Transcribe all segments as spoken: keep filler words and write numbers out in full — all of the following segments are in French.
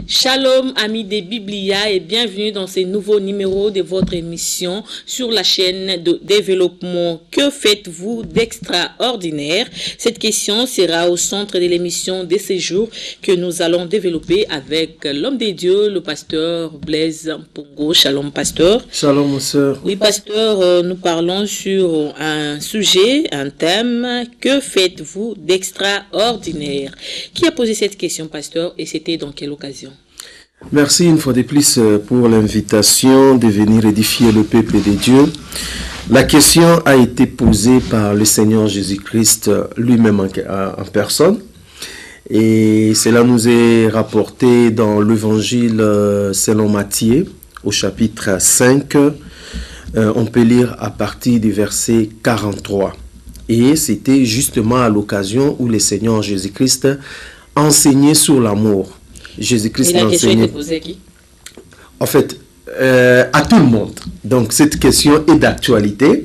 Shalom amis des Biblia et bienvenue dans ce nouveau numéro de votre émission sur la chaîne de développement. Que faites-vous d'extraordinaire? Cette question sera au centre de l'émission de ce jour que nous allons développer avec l'homme de Dieu, le pasteur Blaise Mpongo. Shalom pasteur. Shalom sœur. Oui pasteur, euh, nous parlons sur un sujet, un thème. Que faites-vous d'extraordinaire? Qui a posé cette question pasteur et c'était dans quelle occasion? Merci une fois de plus pour l'invitation de venir édifier le peuple de Dieu. La question a été posée par le Seigneur Jésus-Christ lui-même en, en personne. Et cela nous est rapporté dans l'évangile selon Matthieu au chapitre cinq. Euh, on peut lire à partir du verset quarante-trois. Et c'était justement à l'occasion où le Seigneur Jésus-Christ enseignait sur l'amour. Jésus-Christ la question était posée à qui? En fait, euh, à tout le monde. Donc, cette question est d'actualité.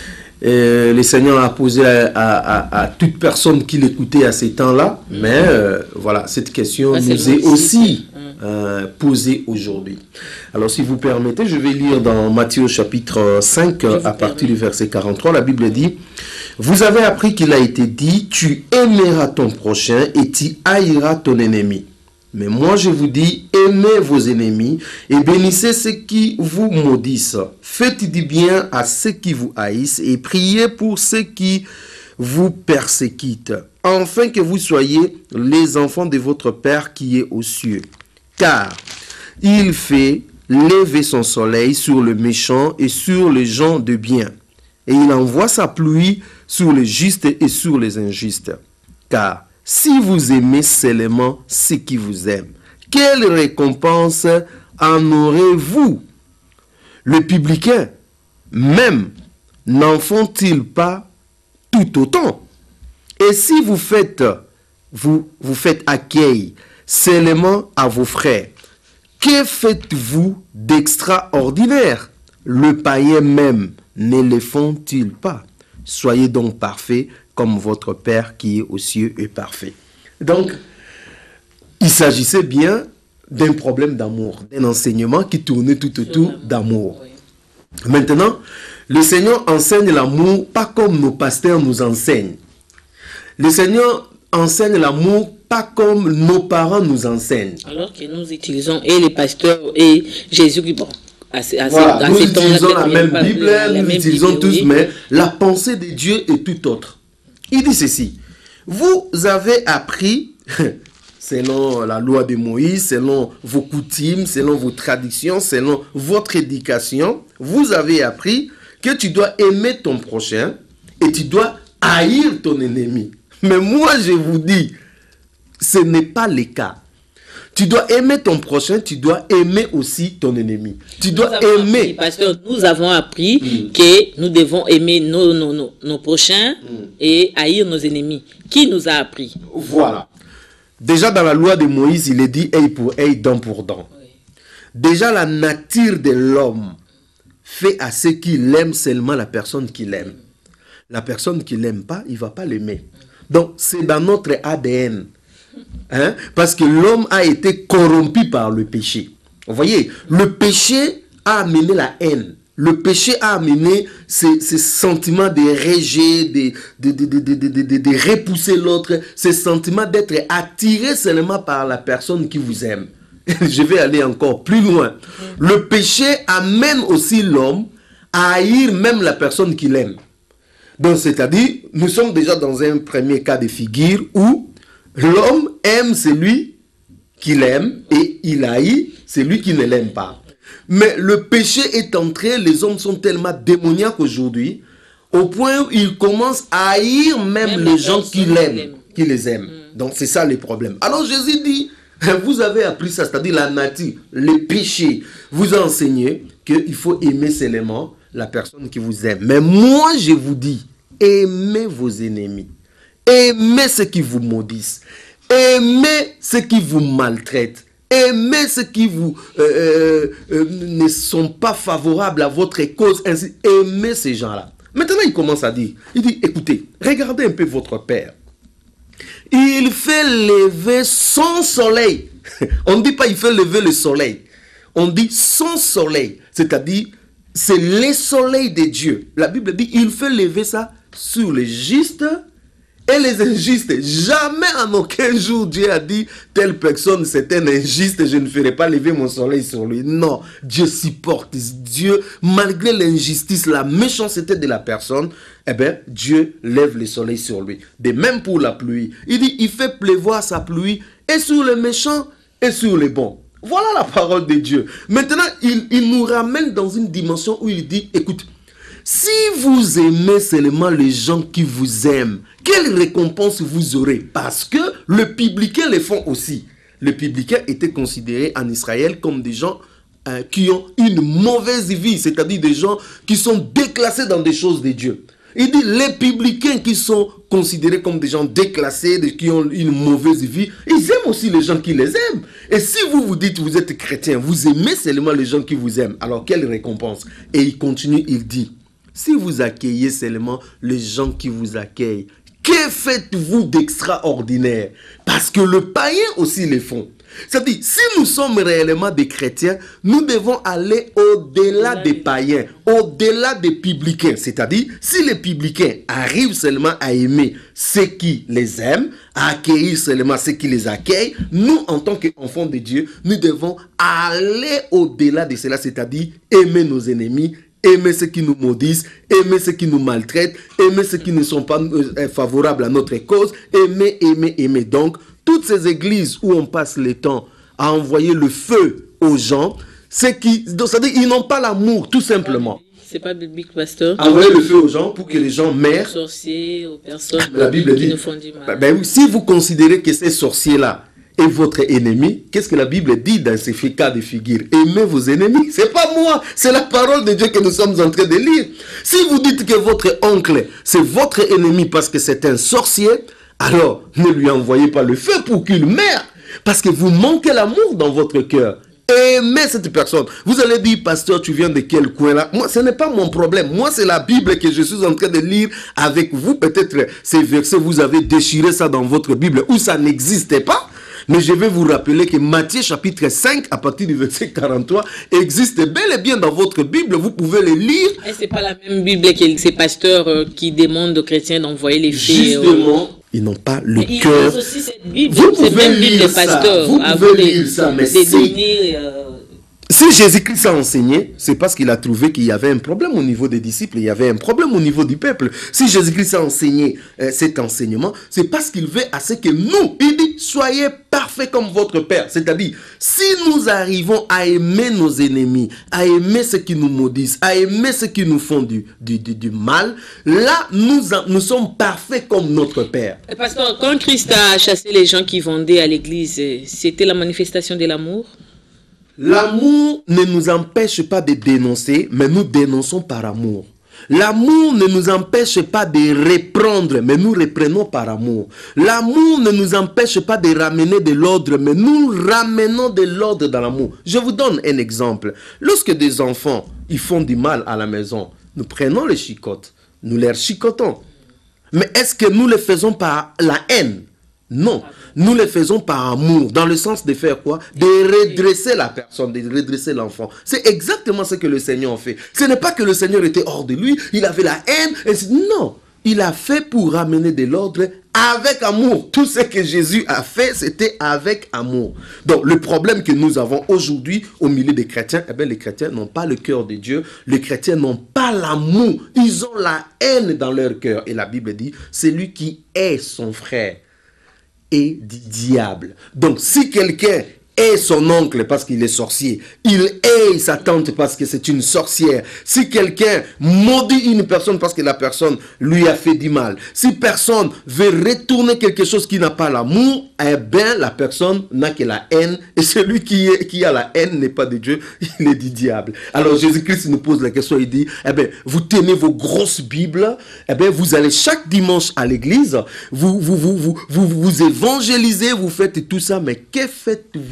Euh, le Seigneur a posé à, à, à, à toute personne qui l'écoutait à ces temps-là. Mm-hmm. Mais euh, voilà, cette question ah, nous est aussi euh, posée aujourd'hui. Alors, si vous permettez, je vais lire dans Matthieu chapitre cinq, à partir du verset quarante-trois. La Bible dit: vous avez appris qu'il a été dit, tu aimeras ton prochain et tu haïras ton ennemi. Mais moi, je vous dis, aimez vos ennemis et bénissez ceux qui vous maudissent. Faites du bien à ceux qui vous haïssent et priez pour ceux qui vous persécutent, afin que vous soyez les enfants de votre Père qui est aux cieux. Car il fait lever son soleil sur le méchant et sur les gens de bien. Et il envoie sa pluie sur les justes et sur les injustes. Car si vous aimez seulement ceux qui vous aiment, quelle récompense en aurez-vous? Le publicain, même, n'en font-ils pas tout autant? Et si vous faites, vous, vous faites accueil seulement à vos frères, que faites-vous d'extraordinaire? Le païen même ne le font-ils pas? Soyez donc parfaits comme votre Père qui est aux cieux est parfait. Donc, il s'agissait bien d'un problème d'amour, d'un enseignement qui tournait tout autour d'amour. Oui. Maintenant, le Seigneur enseigne l'amour pas comme nos pasteurs nous enseignent. Le Seigneur enseigne l'amour pas comme nos parents nous enseignent. Alors que nous utilisons et les pasteurs et Jésus qui bon. À ce, à voilà, ce, nous utilisons la même pas, Bible, la, la nous même utilisons Bible, tous, oui. Mais la pensée de Dieu est tout autre. Il dit ceci: vous avez appris, selon la loi de Moïse, selon vos coutumes, selon vos traditions, selon votre éducation, vous avez appris que tu dois aimer ton prochain et tu dois haïr ton ennemi. Mais moi, je vous dis, ce n'est pas le cas. Tu dois aimer ton prochain, tu dois aimer aussi ton ennemi. Tu nous dois aimer. Appris, pasteur, nous avons appris mm. que nous devons aimer nos, nos, nos, nos prochains mm. et haïr nos ennemis. Qui nous a appris? Voilà. Déjà dans la loi de Moïse, il est dit œil pour œil, dent pour dent. Oui. Déjà la nature de l'homme fait à ceux qui l'aiment seulement la personne qu'il aime. La personne qui ne l'aime pas, il ne va pas l'aimer. Donc c'est dans notre A D N. Hein? Parce que l'homme a été corrompu par le péché. Vous voyez, le péché a amené la haine. Le péché a amené ces, ces sentiments de rejet, de, de, de, de, de, de, de, de repousser l'autre, ces sentiments d'être attiré seulement par la personne qui vous aime. Je vais aller encore plus loin. Le péché amène aussi l'homme à haïr même la personne qu'il aime. Donc, c'est-à-dire, nous sommes déjà dans un premier cas de figure où l'homme aime celui qu'il aime et il haït celui qui ne l'aime pas. Mais le péché est entré, les hommes sont tellement démoniaques aujourd'hui, au point où ils commencent à haïr même, même les gens qui l'aiment, qui les aiment. Mm. Donc c'est ça le problème. Alors Jésus dit, vous avez appris ça, c'est-à-dire la nature, le péché, vous a enseigné qu'il faut aimer seulement la personne qui vous aime. Mais moi je vous dis, aimez vos ennemis. Aimez ceux qui vous maudissent. Aimez ceux qui vous maltraitent. Aimez ceux qui vous, euh, euh, ne sont pas favorables à votre cause. Ainsi, aimez ces gens-là. Maintenant, il commence à dire, il dit, écoutez, regardez un peu votre Père. Il fait lever son soleil On ne dit pas il fait lever le soleil. On dit son soleil. C'est-à-dire, c'est le soleil de Dieu. La Bible dit, il fait lever ça sur les justes et les injustes. Jamais en aucun jour Dieu a dit, telle personne c'est un injuste, je ne ferai pas lever mon soleil sur lui. Non, Dieu supporte. Dieu, malgré l'injustice, la méchanceté de la personne, eh bien, Dieu lève le soleil sur lui. De même pour la pluie. Il dit, il fait pleuvoir sa pluie et sur les méchants et sur les bons. Voilà la parole de Dieu. Maintenant, il, il nous ramène dans une dimension où il dit, écoute, si vous aimez seulement les gens qui vous aiment, quelle récompense vous aurez? Parce que le publicain les font aussi. Les publicains étaient considérés en Israël comme des gens euh, qui ont une mauvaise vie, c'est-à-dire des gens qui sont déclassés dans des choses de Dieu. Il dit, les publicains qui sont considérés comme des gens déclassés, des, qui ont une mauvaise vie, ils aiment aussi les gens qui les aiment. Et si vous vous dites, vous êtes chrétien, vous aimez seulement les gens qui vous aiment, alors quelle récompense? Et il continue, il dit, si vous accueillez seulement les gens qui vous accueillent, que faites-vous d'extraordinaire? Parce que le païen aussi les font. C'est-à-dire, si nous sommes réellement des chrétiens, nous devons aller au-delà des païens, au-delà des publicains. C'est-à-dire, si les publicains arrivent seulement à aimer ceux qui les aiment, à accueillir seulement ceux qui les accueillent, nous, en tant qu'enfants de Dieu, nous devons aller au-delà de cela, c'est-à-dire aimer nos ennemis, aimer ceux qui nous maudissent, aimer ceux qui nous maltraitent, aimer ceux qui ne sont pas euh, favorables à notre cause, aimer, aimer, aimer. Donc, toutes ces églises où on passe le temps à envoyer le feu aux gens, c'est qui, c'est-à-dire ils n'ont pas l'amour, tout simplement. C'est pas biblique, pasteur. Envoyer le feu aux gens pour que les gens meurent. Aux sorciers, aux personnes La Bible qui dit, nous font du mal. Ben oui, si vous considérez que ces sorciers-là est votre ennemi, qu'est-ce que la Bible dit dans ces cas de figure? Aimez vos ennemis. C'est pas moi, c'est la parole de Dieu que nous sommes en train de lire. Si vous dites que votre oncle, c'est votre ennemi parce que c'est un sorcier, alors ne lui envoyez pas le feu pour qu'il meure. Parce que vous manquez l'amour dans votre cœur. Aimez cette personne. Vous allez dire, pasteur, tu viens de quel coin là? Moi, ce n'est pas mon problème. Moi, c'est la Bible que je suis en train de lire avec vous. Peut-être ces versets, vous avez déchiré ça dans votre Bible où ça n'existait pas. Mais je vais vous rappeler que Matthieu chapitre cinq, à partir du verset quarante-trois, existe bel et bien dans votre Bible. Vous pouvez le lire. Et c'est pas la même Bible que ces pasteurs euh, qui demandent aux chrétiens d'envoyer les fées. Justement, euh... ils n'ont pas le mais cœur. Ils aussi cette Bible. Vous pouvez même lire Bible ça. Pasteurs, vous pouvez lire ça, mais si... Devenir, euh... Si Jésus-Christ a enseigné, c'est parce qu'il a trouvé qu'il y avait un problème au niveau des disciples, il y avait un problème au niveau du peuple. Si Jésus-Christ a enseigné euh, cet enseignement, c'est parce qu'il veut à ce que nous, il dit, soyez parfaits comme votre Père. C'est-à-dire, si nous arrivons à aimer nos ennemis, à aimer ceux qui nous maudissent, à aimer ceux qui nous font du, du, du, du mal, là, nous, nous sommes parfaits comme notre Père. Parce que quand Christ a chassé les gens qui vendaient à l'église, c'était la manifestation de l'amour? L'amour ne nous empêche pas de dénoncer, mais nous dénonçons par amour. L'amour ne nous empêche pas de reprendre, mais nous reprenons par amour. L'amour ne nous empêche pas de ramener de l'ordre, mais nous ramenons de l'ordre dans l'amour. Je vous donne un exemple. Lorsque des enfants ils font du mal à la maison, nous prenons les chicottes, nous les chicotons. Mais est-ce que nous le faisons par la haine? Non, nous le faisons par amour, dans le sens de faire quoi? De redresser la personne, de redresser l'enfant. C'est exactement ce que le Seigneur a fait. Ce n'est pas que le Seigneur était hors de lui, il avait la haine. Et non, il a fait pour ramener de l'ordre avec amour. Tout ce que Jésus a fait, c'était avec amour. Donc, le problème que nous avons aujourd'hui au milieu des chrétiens, eh bien, les chrétiens n'ont pas le cœur de Dieu. Les chrétiens n'ont pas l'amour. Ils ont la haine dans leur cœur. Et la Bible dit, c'est lui qui est son frère et du diable. Donc, si quelqu'un est son oncle parce qu'il est sorcier, il est sa tante parce que c'est une sorcière, si quelqu'un maudit une personne parce que la personne lui a fait du mal, si personne veut retourner quelque chose qui n'a pas l'amour, eh bien, la personne n'a que la haine, et celui qui, est, qui a la haine n'est pas de Dieu, il est du diable. Alors, Jésus-Christ nous pose la question, il dit, eh bien, vous tenez vos grosses Bibles, eh bien, vous allez chaque dimanche à l'église, vous, vous, vous, vous, vous, vous évangélisez, vous faites tout ça, mais que faites-vous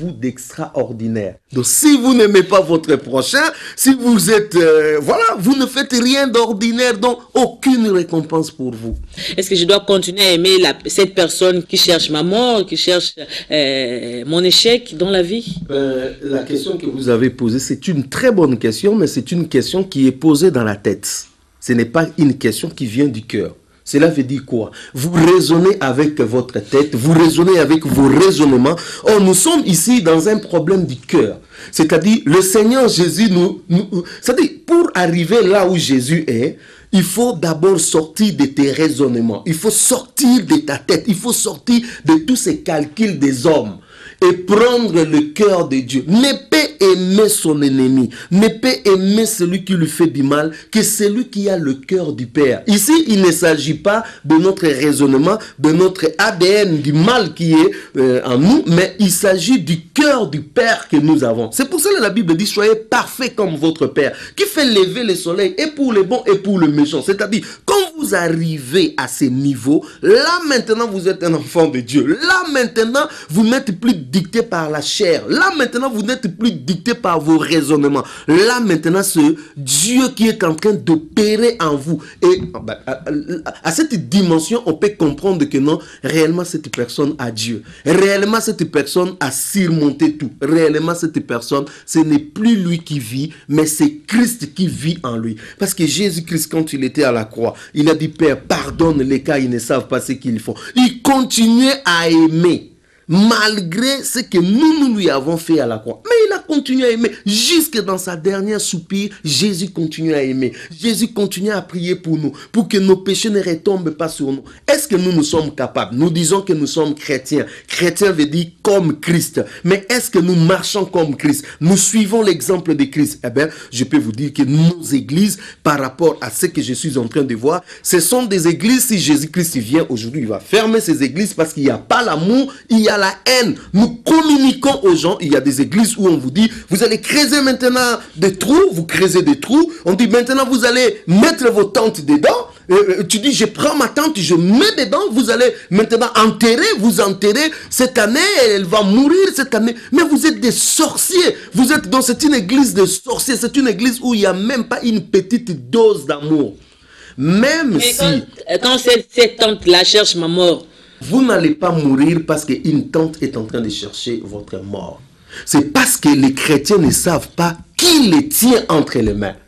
vous d'extraordinaire. Donc si vous n'aimez pas votre prochain, si vous êtes, euh, voilà, vous ne faites rien d'ordinaire, donc aucune récompense pour vous. Est-ce que je dois continuer à aimer la, cette personne qui cherche ma mort, qui cherche euh, mon échec dans la vie? euh, La question que vous avez posée, c'est une très bonne question, mais c'est une question qui est posée dans la tête. Ce n'est pas une question qui vient du cœur. Cela veut dire quoi? Vous raisonnez avec votre tête, vous raisonnez avec vos raisonnements. Or, nous sommes ici dans un problème du cœur. C'est-à-dire, le Seigneur Jésus, nous, nous, c'est-à-dire, pour arriver là où Jésus est, il faut d'abord sortir de tes raisonnements. Il faut sortir de ta tête. Il faut sortir de tous ces calculs des hommes et prendre le cœur de Dieu. Ne peut aimer son ennemi, ne peut aimer celui qui lui fait du mal, que celui qui a le cœur du Père. Ici, il ne s'agit pas de notre raisonnement, de notre A D N, du mal qui est euh, en nous, mais il s'agit du cœur du Père que nous avons. C'est pour ça que la Bible dit, soyez parfaits comme votre Père, qui fait lever le soleil et pour les bons et pour les méchants. C'est-à-dire, quand vous arrivez à ce niveau, là maintenant vous êtes un enfant de Dieu. Là maintenant, vous n'êtes plus dicté par la chair. Là maintenant, vous n'êtes plus dicté par vos raisonnements. Là maintenant, c'est Dieu qui est en train d'opérer en vous. Et à, à, à cette dimension, on peut comprendre que non, réellement cette personne a Dieu. Réellement cette personne a surmonté tout. Réellement cette personne, ce n'est plus lui qui vit, mais c'est Christ qui vit en lui. Parce que Jésus-Christ, quand il était à la croix, il a dit, Père, pardonne-les car ils ne savent pas ce qu'ils font. Il continuait à aimer. Malgré ce que nous, nous lui avons fait à la croix. Mais il a continué à aimer. Jusque dans sa dernière soupir, Jésus continue à aimer. Jésus continue à prier pour nous, pour que nos péchés ne retombent pas sur nous. Est-ce que nous nous sommes capables? Nous disons que nous sommes chrétiens. Chrétien veut dire comme Christ. Mais est-ce que nous marchons comme Christ? Nous suivons l'exemple de Christ? Eh bien, je peux vous dire que nos églises, par rapport à ce que je suis en train de voir, ce sont des églises, si Jésus-Christ vient aujourd'hui, il va fermer ces églises parce qu'il n'y a pas l'amour, il y a la haine. Nous communiquons aux gens. Il y a des églises où on vous dit, vous allez creuser maintenant des trous, vous creusez des trous. On dit maintenant vous allez mettre vos tentes dedans. Euh, tu dis je prends ma tente, je mets dedans. Vous allez maintenant enterrer, vous enterrer. Cette année, elle va mourir cette année. Mais vous êtes des sorciers. Vous êtes dans c'est une église de sorciers. C'est une église où il n'y a même pas une petite dose d'amour. Même Mais si... Quand, quand cette, cette tente-là cherche ma mort, vous n'allez pas mourir parce qu'une tante est en train de chercher votre mort. C'est parce que les chrétiens ne savent pas qui les tient entre les mains.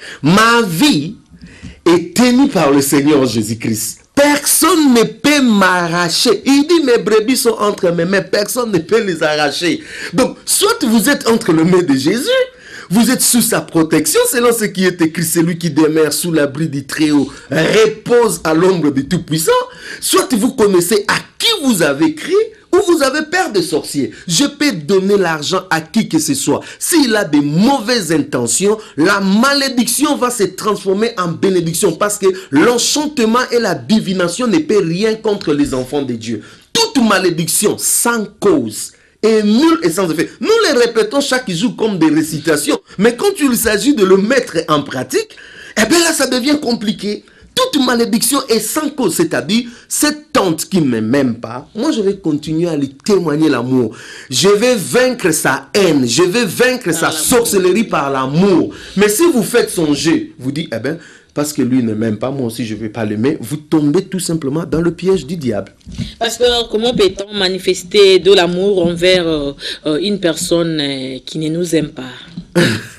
Ma vie est tenue par le Seigneur Jésus-Christ. Personne ne peut m'arracher. Il dit mes brebis sont entre mes mains. Personne ne peut les arracher. Donc, soit vous êtes entre les mains de Jésus, vous êtes sous sa protection, selon ce qui est écrit, celui qui demeure sous l'abri du Très-Haut repose à l'ombre du Tout-Puissant. Soit vous connaissez à qui vous avez crié, ou vous avez peur des sorciers. Je peux donner l'argent à qui que ce soit. S'il a de mauvaises intentions, la malédiction va se transformer en bénédiction, parce que l'enchantement et la divination ne peuvent rien contre les enfants de Dieu. Toute malédiction sans cause et nul et sans effet. Nous les répétons chaque jour comme des récitations. Mais quand il s'agit de le mettre en pratique, eh bien là, ça devient compliqué. Toute malédiction est sans cause. C'est-à-dire, cette tante qui ne m'aime pas, moi je vais continuer à lui témoigner l'amour. Je vais vaincre sa haine. Je vais vaincre par sa sorcellerie par l'amour. Mais si vous faites son jeu, vous dites, eh bien, parce que lui ne m'aime pas, moi aussi je ne vais pas l'aimer, vous tombez tout simplement dans le piège du diable. Pasteur, comment peut-on manifester de l'amour envers euh, euh, une personne euh, qui ne nous aime pas?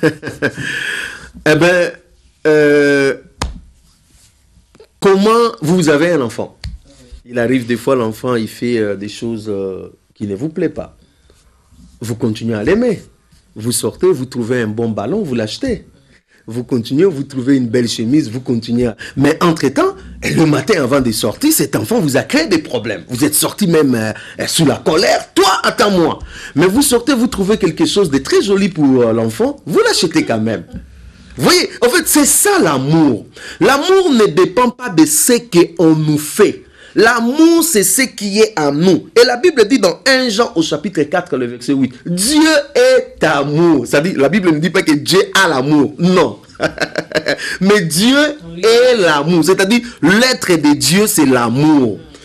Eh bien, euh, comment vous avez un enfant? Il arrive des fois, l'enfant, il fait euh, des choses euh, qui ne vous plaisent pas. Vous continuez à l'aimer. Vous sortez, vous trouvez un bon ballon, vous l'achetez. Vous continuez, vous trouvez une belle chemise, vous continuez. À... Mais entre-temps, le matin avant de sortir, cet enfant vous a créé des problèmes. Vous êtes sorti même euh, sous la colère. Toi, attends-moi. Mais vous sortez, vous trouvez quelque chose de très joli pour euh, l'enfant, vous l'achetez quand même. Vous voyez, en fait, c'est ça l'amour. L'amour ne dépend pas de ce qu'on nous fait. L'amour, c'est ce qui est en nous. Et la Bible dit dans un Jean au chapitre quatre, le verset huit, Dieu est amour. Ça dit, la Bible ne dit pas que Dieu a l'amour. Non. Mais Dieu est l'amour. C'est-à-dire, l'être de Dieu, c'est l'amour.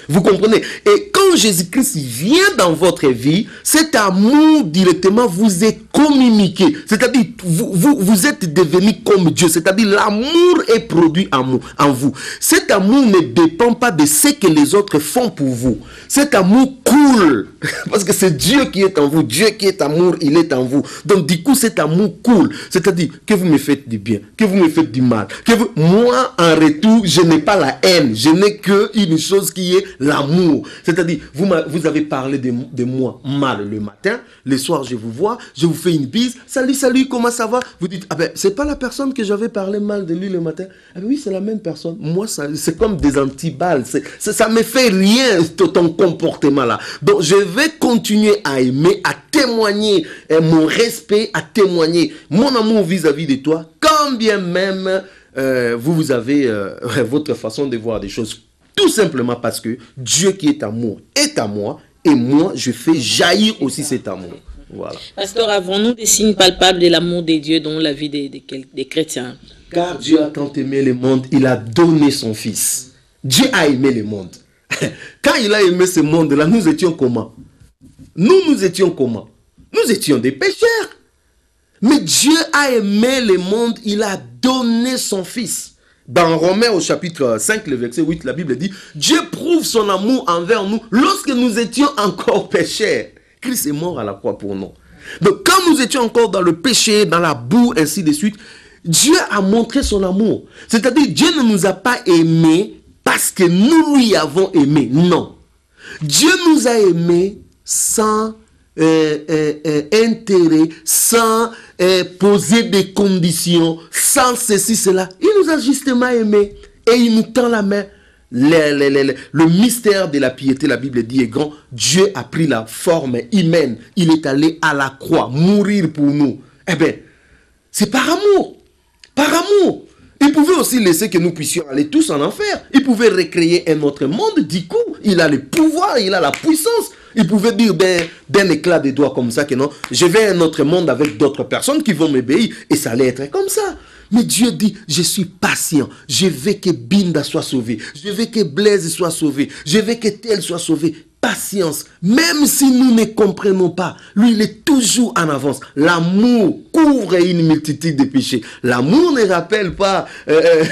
Vous comprenez? Et quand Jésus-Christ vient dans votre vie, cet amour directement vous est communiqué. C'est-à-dire, vous, vous, vous êtes devenu comme Dieu. C'est-à-dire, l'amour est produit en, en vous. Cet amour ne dépend pas de ce que les autres font pour vous. Cet amour coule. Parce que c'est Dieu qui est en vous. Dieu qui est amour, il est en vous. Donc, du coup, cet amour coule. C'est-à-dire, que vous me faites du bien, que vous me faites du mal. Que vous... Moi, en retour, je n'ai pas la haine. Je n'ai qu'une chose qui est l'amour. C'est-à-dire, vous, vous avez parlé de, de moi mal le matin. Le soir, je vous vois, je vous fais une bise. Salut, salut, comment ça va? Vous dites, ah ben, c'est pas la personne que j'avais parlé mal de lui le matin. Ah ben oui, c'est la même personne. Moi, c'est comme des antiballes. Ça ne me fait rien, ton comportement là. Donc, je vais continuer à aimer, à témoigner eh, mon respect, à témoigner mon amour vis-à-vis de toi, quand bien même euh, vous, vous avez euh, votre façon de voir des choses. Tout simplement parce que Dieu qui est amour est à moi, et moi, je fais jaillir aussi cet amour. Voilà. Pasteur, avons-nous des signes palpables de l'amour de Dieu dans la vie des, des, des chrétiens? Car Dieu a tant aimé le monde, il a donné son Fils. Dieu a aimé le monde. Quand il a aimé ce monde-là, nous étions comment? Nous, nous étions comment? Nous étions des pécheurs. Mais Dieu a aimé le monde, il a donné son Fils. Dans Romains au chapitre cinq, le verset huit, la Bible dit, Dieu prouve son amour envers nous lorsque nous étions encore pécheurs. Christ est mort à la croix pour nous. Donc quand nous étions encore dans le péché, dans la boue, ainsi de suite, Dieu a montré son amour. C'est-à-dire, Dieu ne nous a pas aimés parce que nous lui avons aimé. Non. Dieu nous a aimés sans euh, euh, euh, intérêt, sans euh, poser des conditions, sans ceci, cela. Il nous a justement aimés et il nous tend la main. Le, le, le, le mystère de la piété, la Bible dit, est grand. Dieu a pris la forme humaine. Il est allé à la croix, mourir pour nous. Eh bien, c'est par amour. Par amour. Il pouvait aussi laisser que nous puissions aller tous en enfer. Il pouvait recréer un autre monde. Du coup, il a le pouvoir, il a la puissance. Il pouvait dire d'un éclat de doigts comme ça que non, je vais à un autre monde avec d'autres personnes qui vont m'obéir. Et ça allait être comme ça. Mais Dieu dit, je suis patient. Je veux que Binda soit sauvé. Je veux que Blaise soit sauvé. Je veux que tel soit sauvé. Patience. Même si nous ne comprenons pas, lui, il est toujours en avance. L'amour couvre une multitude de péchés. L'amour ne rappelle pas euh,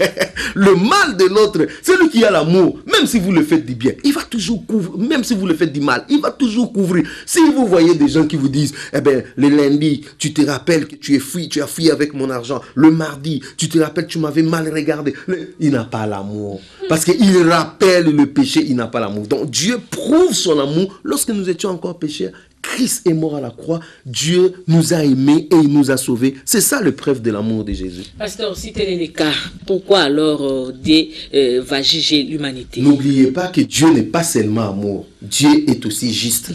le mal de l'autre. Celui qui a l'amour, même si vous le faites du bien, il va toujours couvrir. Même si vous le faites du mal, il va toujours couvrir. Si vous voyez des gens qui vous disent, eh ben, le lundi, tu te rappelles que tu es fui, tu as fui avec mon argent. Le mardi, tu te rappelles que tu m'avais mal regardé. Il n'a pas l'amour. Parce qu'il rappelle le péché, il n'a pas l'amour. Donc Dieu prouve son amour lorsque nous étions encore pécheurs. Christ est mort à la croix. Dieu nous a aimés et il nous a sauvés. C'est ça le preuve de l'amour de Jésus. Pasteur, si tel est le cas, pourquoi alors euh, Dieu euh, va juger l'humanité? N'oubliez pas que Dieu n'est pas seulement amour. Dieu est aussi juste.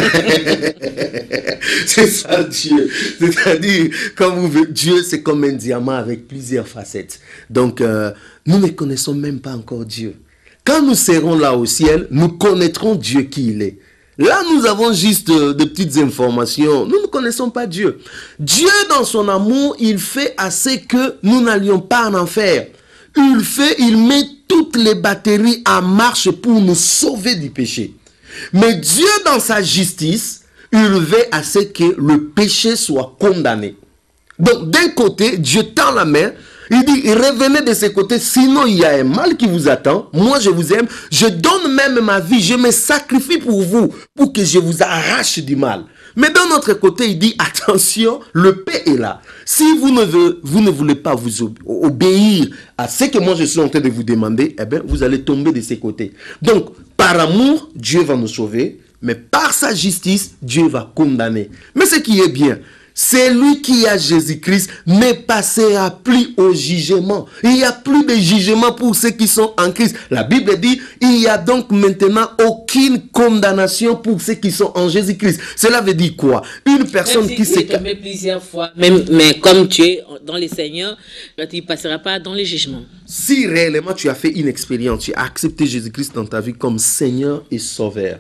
C'est ça Dieu. C'est-à-dire, comme vous, Dieu c'est comme un diamant avec plusieurs facettes. Donc, euh, nous ne connaissons même pas encore Dieu. Quand nous serons là au ciel, nous connaîtrons Dieu qui il est. Là, nous avons juste euh, des petites informations. Nous ne connaissons pas Dieu. Dieu, dans son amour, il fait assez que nous n'allions pas en enfer. Il fait, il met toutes les batteries en marche pour nous sauver du péché. Mais Dieu, dans sa justice, il veut assez que le péché soit condamné. Donc, d'un côté, Dieu tend la main. Il dit, revenez de ce côté, sinon il y a un mal qui vous attend. Moi, je vous aime. Je donne même ma vie. Je me sacrifie pour vous, pour que je vous arrache du mal. Mais d'un autre côté, il dit, attention, le paix est là. Si vous ne, veux, vous ne voulez pas vous obéir à ce que moi je suis en train de vous demander, eh bien, vous allez tomber de ces côtés. Donc, par amour, Dieu va nous sauver. Mais par sa justice, Dieu va condamner. Mais ce qui est bien, c'est lui qui a Jésus-Christ ne passera plus au jugement. Il n'y a plus de jugement pour ceux qui sont en Christ. La Bible dit, il n'y a donc maintenant aucune condamnation pour ceux qui sont en Jésus-Christ. Cela veut dire quoi? Une personne si qui s'est tombé plusieurs fois, même, mais comme tu es dans les Seigneurs, tu ne passeras pas dans les jugements. Si réellement tu as fait une expérience, tu as accepté Jésus-Christ dans ta vie comme Seigneur et Sauveur,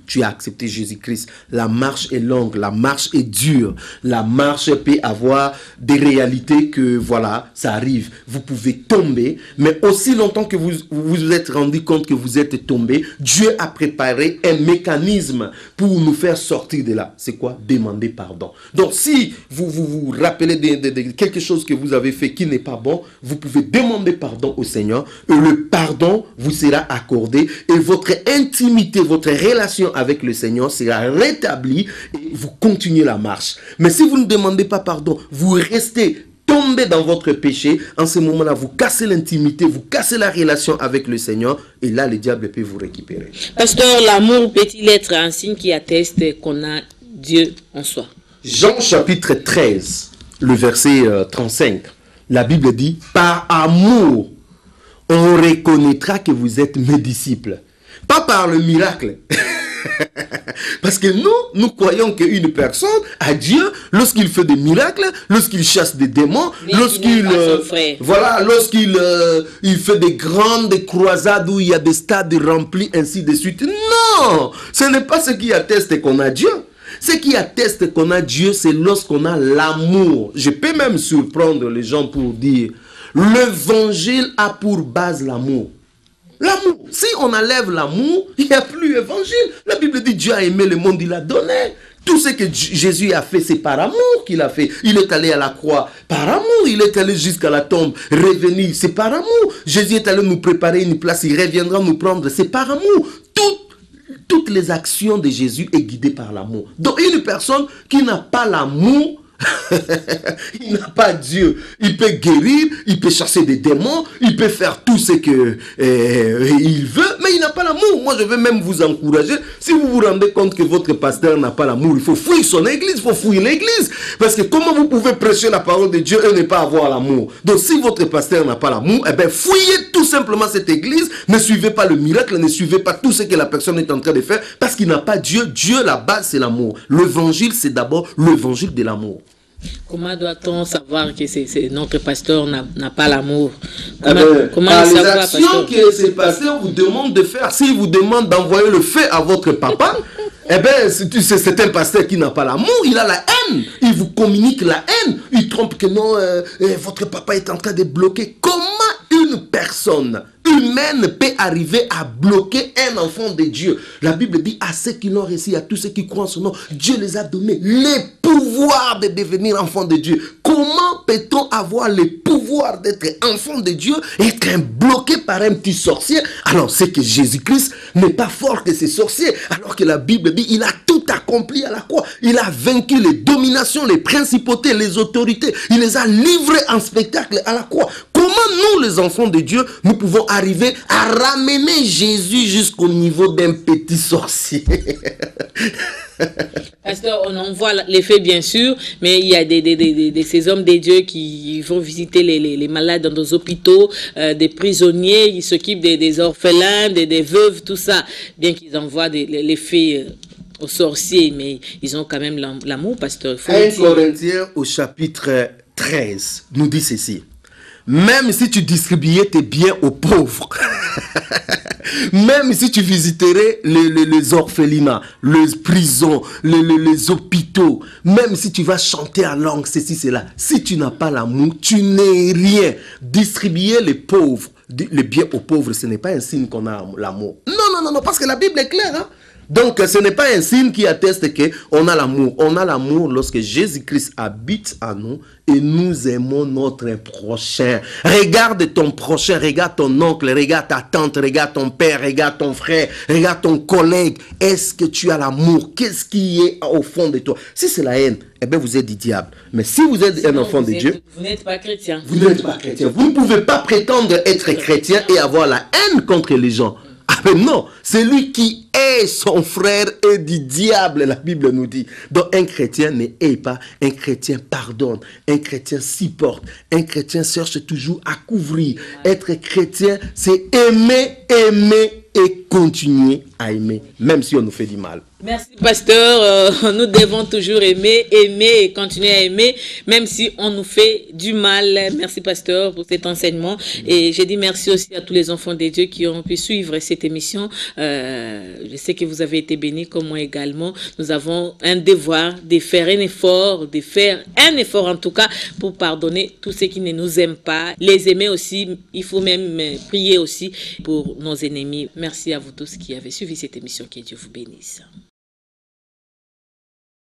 tu as accepté Jésus-Christ. La marche est longue, la marche est dure. La marche peut avoir des réalités que, voilà, ça arrive. Vous pouvez tomber, mais aussi longtemps que vous vous, vous êtes rendu compte que vous êtes tombé, Dieu a préparé un mécanisme pour nous faire sortir de là. C'est quoi? Demander pardon. Donc, si vous vous, vous rappelez de, de, de quelque chose que vous avez fait qui n'est pas bon, vous pouvez demander pardon au Seigneur et le pardon vous sera accordé et votre intimité, votre relation avec le Seigneur sera rétablie et vous continuez la marche. Mais si vous ne demandez pas pardon, vous restez tombé dans votre péché, en ce moment-là, vous cassez l'intimité, vous cassez la relation avec le Seigneur et là, le diable peut vous récupérer. Pasteur, l'amour peut-il être un signe qui atteste qu'on a Dieu en soi? Jean chapitre treize, le verset euh, trente-cinq, la Bible dit, par amour, on reconnaîtra que vous êtes mes disciples. Pas par le miracle. Parce que nous, nous croyons qu'une personne a Dieu lorsqu'il fait des miracles, lorsqu'il chasse des démons, lorsqu'il euh, voilà, lorsqu'il euh, il fait des grandes croisades où il y a des stades remplis, ainsi de suite. Non, ce n'est pas ce qui atteste qu'on a Dieu. Ce qui atteste qu'on a Dieu, c'est lorsqu'on a l'amour. Je peux même surprendre les gens pour dire, l'évangile a pour base l'amour. L'amour. Si on enlève l'amour, il n'y a plus évangile. La Bible dit Dieu a aimé le monde, il a donné. Tout ce que Jésus a fait, c'est par amour qu'il a fait. Il est allé à la croix par amour. Il est allé jusqu'à la tombe, revenir, c'est par amour. Jésus est allé nous préparer une place, il reviendra nous prendre, c'est par amour. Tout, toutes les actions de Jésus est guidée par l'amour. Donc une personne qui n'a pas l'amour, il n'a pas Dieu. Il peut guérir, il peut chasser des démons, il peut faire tout ce que euh, il veut, mais il n'a pas l'amour. Moi, je veux même vous encourager. Si vous vous rendez compte que votre pasteur n'a pas l'amour, il faut fuir son église, il faut fuir l'église. Parce que comment vous pouvez prêcher la parole de Dieu et ne pas avoir l'amour? Donc, si votre pasteur n'a pas l'amour, eh bien, fuyez tout simplement cette église. Ne suivez pas le miracle, ne suivez pas tout ce que la personne est en train de faire, parce qu'il n'a pas Dieu. Dieu, la base, c'est l'amour. L'évangile, c'est d'abord l'évangile de l'amour. Comment doit-on savoir que c'est, c'est notre pasteur n'a, n'a pas l'amour? Comment, eh ben, comment par les savoir, actions pasteur? que ces pasteurs vous demandent de faire, s'ils vous demandent d'envoyer le feu à votre papa, eh bien, c'est, c'est un pasteur qui n'a pas l'amour, il a la haine. Il vous communique la haine. Il trompe que non, euh, euh, votre papa est en train de bloquer. Comment une personne humaine peut arriver à bloquer un enfant de Dieu? La Bible dit à ceux qui l'ont réussi, à tous ceux qui croient en son nom, Dieu les a donné les pouvoirs de devenir enfants de Dieu. Comment peut-on avoir le pouvoir d'être enfant de Dieu et être bloqué par un petit sorcier? Alors c'est que Jésus-Christ n'est pas fort que ces sorciers, alors que la Bible dit il a tout accompli à la croix. Il a vaincu les dominations, les principautés, les autorités. Il les a livrés en spectacle à la croix. Comment nous, les enfants de Dieu, nous pouvons arriver à ramener Jésus jusqu'au niveau d'un petit sorcier? Pasteur, on en voit l'effet bien sûr, mais il y a des, des, des, des, ces hommes de Dieu qui vont visiter les, les, les malades dans nos hôpitaux, euh, des prisonniers, ils s'occupent des, des orphelins, des, des veuves, tout ça, bien qu'ils envoient l'effet euh, aux sorciers, mais ils ont quand même l'amour, pasteur. un Corinthiens au chapitre treize nous dit ceci. Même si tu distribuais tes biens aux pauvres, même si tu visiterais les, les, les orphelinats, les prisons, les, les, les hôpitaux, même si tu vas chanter en langue, ceci, cela, si tu n'as pas l'amour, tu n'es rien. Distribuer les pauvres, les biens aux pauvres, ce n'est pas un signe qu'on a l'amour. Non, non, non, non, parce que la Bible est claire, hein? Donc, ce n'est pas un signe qui atteste qu'on a l'amour. On a l'amour lorsque Jésus-Christ habite en nous et nous aimons notre prochain. Regarde ton prochain, regarde ton oncle, regarde ta tante, regarde ton père, regarde ton frère, regarde ton collègue. Est-ce que tu as l'amour? Qu'est-ce qui est au fond de toi? Si c'est la haine, eh bien vous êtes du diable. Mais si vous êtes Sinon, un enfant de êtes, Dieu, vous n'êtes pas chrétien. Vous n'êtes pas chrétien. Vous ne pouvez pas prétendre être chrétien et avoir la haine contre les gens. Ah ben non, celui qui hait son frère est du diable, la Bible nous dit. Donc un chrétien ne hait pas, un chrétien pardonne, un chrétien supporte, un chrétien cherche toujours à couvrir. Être chrétien, c'est aimer, aimer et continuer à aimer, même si on nous fait du mal. Merci, pasteur. Euh, nous devons toujours aimer, aimer et continuer à aimer, même si on nous fait du mal. Merci, pasteur, pour cet enseignement. Et je dis merci aussi à tous les enfants de Dieu qui ont pu suivre cette émission. Euh, je sais que vous avez été bénis, comme moi également. Nous avons un devoir de faire un effort, de faire un effort en tout cas, pour pardonner tous ceux qui ne nous aiment pas. Les aimer aussi. Il faut même prier aussi pour nos ennemis. Merci à vous tous qui avez suivi cette émission. Que Dieu vous bénisse.